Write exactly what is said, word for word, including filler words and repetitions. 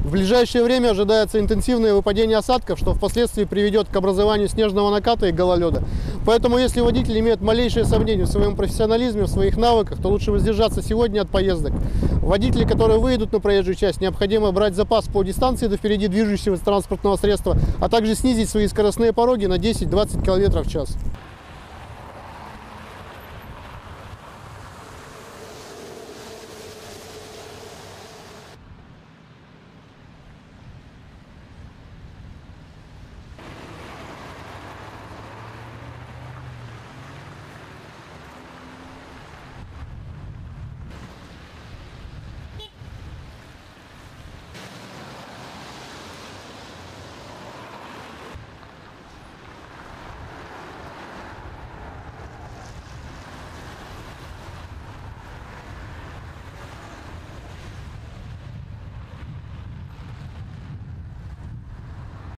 В ближайшее время ожидается интенсивное выпадение осадков, что впоследствии приведет к образованию снежного наката и гололеда. Поэтому, если водитель имеет малейшие сомнения в своем профессионализме, в своих навыках, то лучше воздержаться сегодня от поездок. Водители, которые выйдут на проезжую часть, необходимо брать запас по дистанции до впереди движущегося транспортного средства, а также снизить свои скоростные пороги на десять-двадцать километров в час.